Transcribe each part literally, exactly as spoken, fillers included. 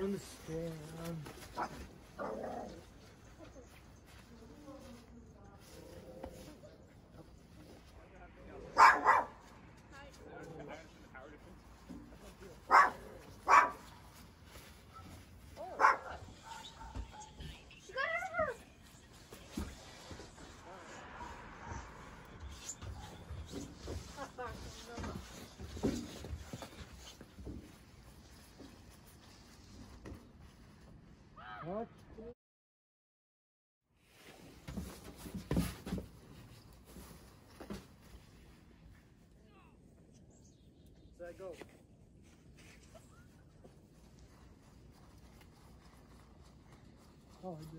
We're in the stand. What? Let go. Oh, yeah.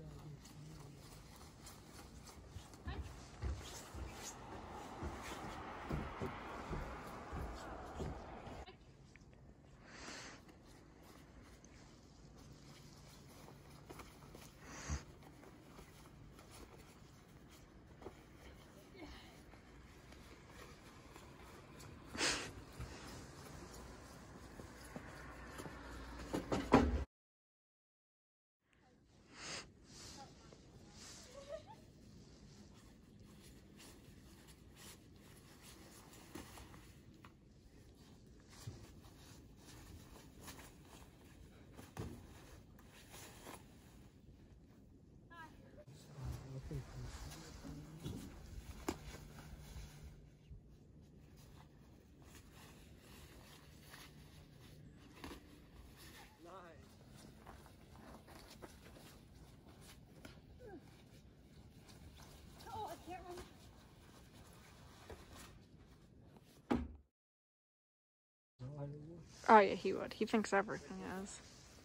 Oh yeah, he would. He thinks everything is.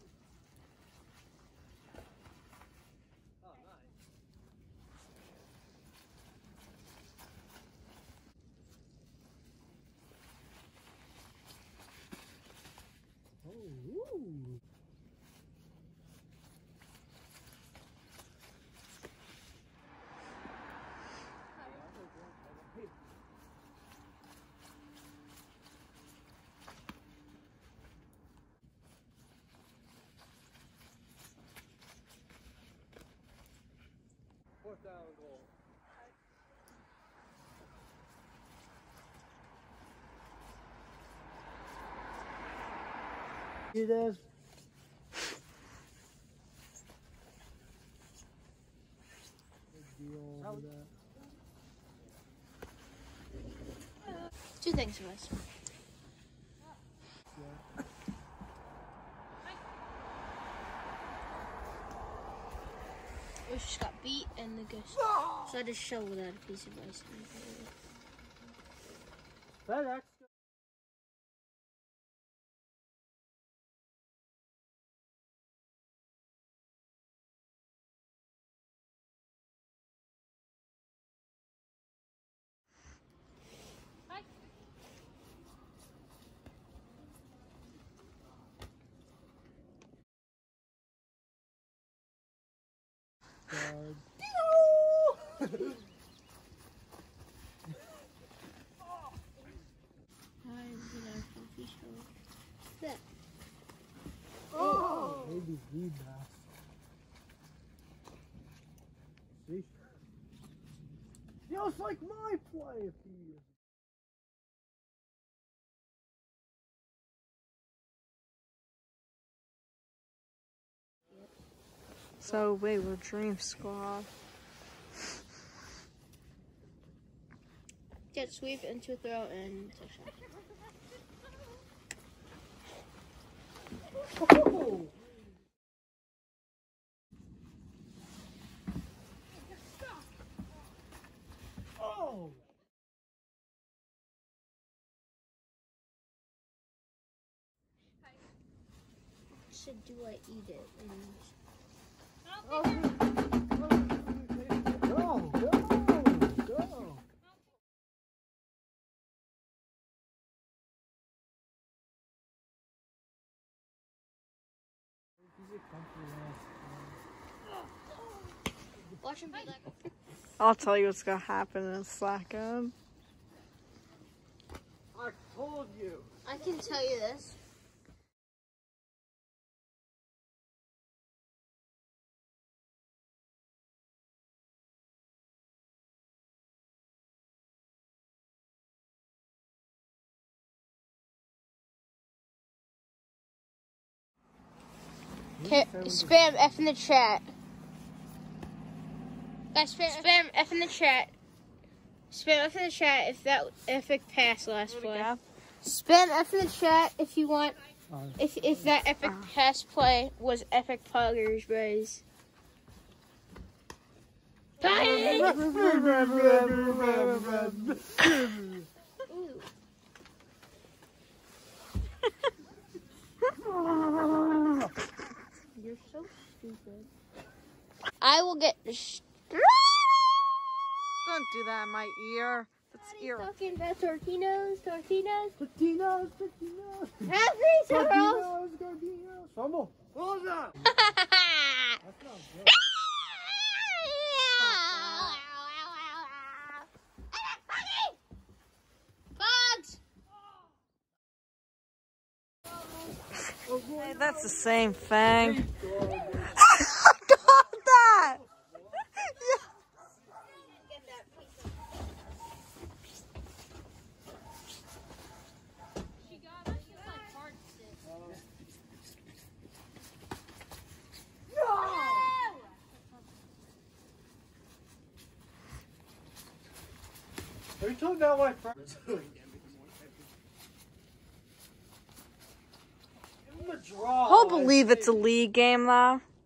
Oh, woo. Fourth down goal. See this? Big deal over that. Two things for us. Yeah. We just got beat and the ghost. So I just shoveled out a piece of ice. FedEx. Guard. Oh! Maybe the best. See? Feels like my play a few years ago. So wait, we're Dream Squad. Get sweep into throw and touchdown. Oh! Oh! Should do I eat it? And... Oh. Go! Go! Go! Watch him be like. I'll tell you what's gonna happen in a second. I told you. I can tell you this. Okay, spam F in the chat. Guys, spam, spam F in the chat. Spam F in the chat if that epic pass last play. Spam F in the chat if you want. If if that epic pass play was epic poggers, guys. You're so stupid. I will get. Sh- Don't do that in my ear. That's ear. Talking about Tortinos, Tortinos. Tortinos, Tortinos. Happy Charles. Tortinos, Tortinos. Vamos. Vamos up. That's not good. Hey, that's the same thing. I got that! Yeah. Are you talking about my friend? Give him a draw. He'll believe it's a league game, though.